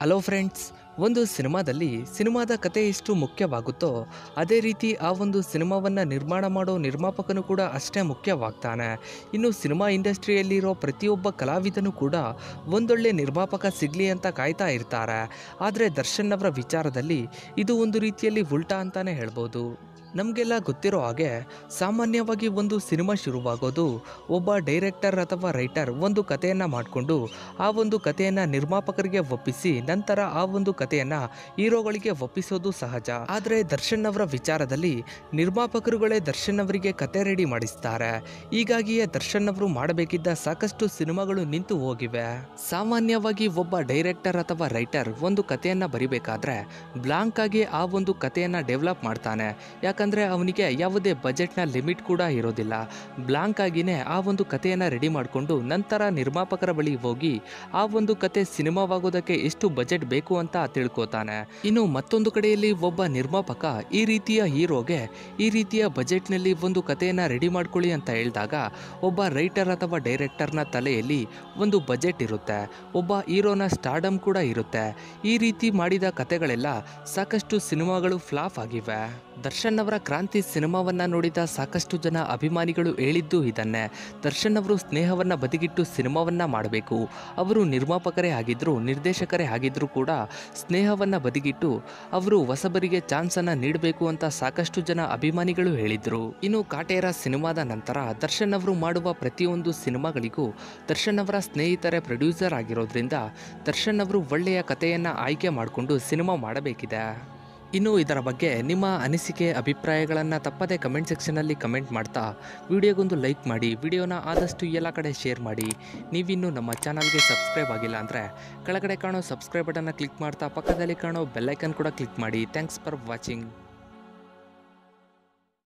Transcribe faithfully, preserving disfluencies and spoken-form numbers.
Hello friends, ಒಂದು ಸಿನಿಮಾದಲ್ಲಿ ಸಿನಿಮಾದ ಕತೆ ಎಷ್ಟು ಮುಖ್ಯವಾಗುತ್ತೋ ಅದೇ ರೀತಿ ಆ ಒಂದು ಸಿನಿಮಾವನ್ನು ನಿರ್ಮಾಣ ಮಾಡೋ ನಿರ್ಮಾಪಕನು ಕೂಡ ಅಷ್ಟೇ ಮುಖ್ಯವಾಗ್ತಾನೆ. ಇನ್ನು ಸಿನಿಮಾ ಇಂಡಸ್ಟ್ರಿಯಲ್ಲಿರೋ ಪ್ರತಿಯೊಬ್ಬ ಕಲಾವಿದನೂ ಕೂಡ ಒಂದೊಳ್ಳೆ ನಿರ್ಮಾಪಕ ಸಿಗಲಿ ಅಂತ ಕಾಯ್ತಾ ಇರ್ತಾರೆ. ಆದರೆ ದರ್ಶನ್ ಅವರ ವಿಚಾರದಲ್ಲಿ ಇದು ಒಂದು ರೀತಿಯಲ್ಲಿ ಉಲ್ಟಾ ಅಂತಾನೆ ಹೇಳ್ಬೋದು. ನಮಗೆಲ್ಲ ಗೊತ್ತಿರೋ ಹಾಗೆ ಸಾಮಾನ್ಯವಾಗಿ ಒಂದು ಸಿನಿಮಾ ಶುರುವಾಗೋದು ಒಬ್ಬ ಡೈರೆಕ್ಟರ್ ಅಥವಾ ರೈಟರ್ ಒಂದು ಕಥೆಯನ್ನು ಮಾಡಿಕೊಂಡು ಆ ಒಂದು ಕಥೆಯನ್ನು ನಿರ್ಮಾಪಕರಿಗೆ ಒಪ್ಪಿಸಿ ನಂತರ ಆ ಒಂದು ಕಥೆಯನ್ನು ಹೀರೋಗಳಿಗೆ ಒಪ್ಪಿಸೋದು ಸಹಜ. ಆದರೆ ದರ್ಶನ್ ಅವರ ವಿಚಾರದಲ್ಲಿ ನಿರ್ಮಾಪಕರುಗಳೇ ದರ್ಶನ್ ಅವರಿಗೆ ಕತೆ ರೆಡಿ ಮಾಡಿಸ್ತಾರೆ. ಹೀಗಾಗಿಯೇ ದರ್ಶನ್ ಅವರು ಮಾಡಬೇಕಿದ್ದ ಸಾಕಷ್ಟು ಸಿನಿಮಾಗಳು ನಿಂತು ಹೋಗಿವೆ. ಸಾಮಾನ್ಯವಾಗಿ ಒಬ್ಬ ಡೈರೆಕ್ಟರ್ ಅಥವಾ ರೈಟರ್ ಒಂದು ಕಥೆಯನ್ನು ಬರಿಬೇಕಾದ್ರೆ ಬ್ಲಾಂಕ್ ಆಗಿ ಆ ಒಂದು ಕಥೆಯನ್ನು ಡೆವಲಪ್ ಮಾಡ್ತಾನೆ. ಯಾಕಂದ್ರೆ ಅಂದರೆ ಅವನಿಗೆ ಯಾವುದೇ ಬಜೆಟ್ನ ಲಿಮಿಟ್ ಕೂಡ ಇರೋದಿಲ್ಲ. ಬ್ಲಾಂಕ್ ಆಗಿನೇ ಆ ಒಂದು ಕಥೆಯನ್ನು ರೆಡಿ ಮಾಡಿಕೊಂಡು ನಂತರ ನಿರ್ಮಾಪಕರ ಬಳಿ ಹೋಗಿ ಆ ಒಂದು ಕತೆ ಸಿನಿಮಾವಾಗೋದಕ್ಕೆ ಎಷ್ಟು ಬಜೆಟ್ ಬೇಕು ಅಂತ ತಿಳ್ಕೊತಾನೆ. ಇನ್ನು ಮತ್ತೊಂದು ಕಡೆಯಲ್ಲಿ ಒಬ್ಬ ನಿರ್ಮಾಪಕ ಈ ರೀತಿಯ ಹೀರೋಗೆ ಈ ರೀತಿಯ ಬಜೆಟ್ನಲ್ಲಿ ಒಂದು ಕಥೆಯನ್ನು ರೆಡಿ ಮಾಡ್ಕೊಳ್ಳಿ ಅಂತ ಹೇಳಿದಾಗ ಒಬ್ಬ ರೈಟರ್ ಅಥವಾ ಡೈರೆಕ್ಟರ್ನ ತಲೆಯಲ್ಲಿ ಒಂದು ಬಜೆಟ್ ಇರುತ್ತೆ, ಒಬ್ಬ ಹೀರೋನ ಸ್ಟಾರ್ಡಮ್ ಕೂಡ ಇರುತ್ತೆ. ಈ ರೀತಿ ಮಾಡಿದ ಕಥೆಗಳೆಲ್ಲ ಸಾಕಷ್ಟು ಸಿನಿಮಾಗಳು ಫ್ಲಾಪ್ ಆಗಿವೆ. ದರ್ಶನ್ ಅವರ ಕ್ರಾಂತಿ ಸಿನಿಮಾವನ್ನ ನೋಡಿದ ಸಾಕಷ್ಟು ಜನ ಅಭಿಮಾನಿಗಳು ಹೇಳಿದ್ದು ಇದನ್ನೇ. ದರ್ಶನ್ ಅವರು ಸ್ನೇಹವನ್ನ ಬದಿಗಿಟ್ಟು ಸಿನಿಮಾವನ್ನ ಮಾಡಬೇಕು. ಅವರು ನಿರ್ಮಾಪಕರೇ ಆಗಿದ್ರು, ನಿರ್ದೇಶಕರೇ ಆಗಿದ್ರು ಕೂಡ ಸ್ನೇಹವನ್ನ ಬದಿಗಿಟ್ಟು ಅವರು ಹೊಸಬರಿಗೆ ಚಾನ್ಸ್ ಅನ್ನ ನೀಡಬೇಕು ಅಂತ ಸಾಕಷ್ಟು ಜನ ಅಭಿಮಾನಿಗಳು ಹೇಳಿದ್ರು. ಇನ್ನು ಕಾಟೇರ ಸಿನಿಮಾದ ನಂತರ ದರ್ಶನ್ ಅವರು ಮಾಡುವ ಪ್ರತಿಯೊಂದು ಸಿನಿಮಾಗಳಿಗೂ ದರ್ಶನ್ ಅವರ ಸ್ನೇಹಿತರೇ ಪ್ರೊಡ್ಯೂಸರ್ ಆಗಿರೋದ್ರಿಂದ ದರ್ಶನ್ ಅವರು ಒಳ್ಳೆಯ ಕಥೆಯನ್ನ ಆಯ್ಕೆ ಮಾಡಿಕೊಂಡು ಸಿನಿಮಾ ಮಾಡಬೇಕಿದೆ. ಇನ್ನು ಇದರ ಬಗ್ಗೆ ನಿಮ್ಮ ಅನಿಸಿಕೆ ಅಭಿಪ್ರಾಯಗಳನ್ನು ತಪ್ಪದೇ ಕಮೆಂಟ್ ಸೆಕ್ಷನಲ್ಲಿ ಕಮೆಂಟ್ ಮಾಡ್ತಾ ವಿಡಿಯೋಗೊಂದು ಲೈಕ್ ಮಾಡಿ, ವಿಡಿಯೋನ ಆದಷ್ಟು ಎಲ್ಲ ಕಡೆ ಶೇರ್ ಮಾಡಿ. ನೀವಿನ್ನೂ ನಮ್ಮ ಚಾನಲ್ಗೆ ಸಬ್ಸ್ಕ್ರೈಬ್ ಆಗಿಲ್ಲ ಅಂದರೆ ಕೆಳಗಡೆ ಕಾಣೋ ಸಬ್ಸ್ಕ್ರೈಬ್ ಬಟನ್ನ ಕ್ಲಿಕ್ ಮಾಡ್ತಾ ಪಕ್ಕದಲ್ಲಿ ಕಾಣೋ ಬೆಲ್ಲೈಕನ್ ಕೂಡ ಕ್ಲಿಕ್ ಮಾಡಿ. Thanks for watching.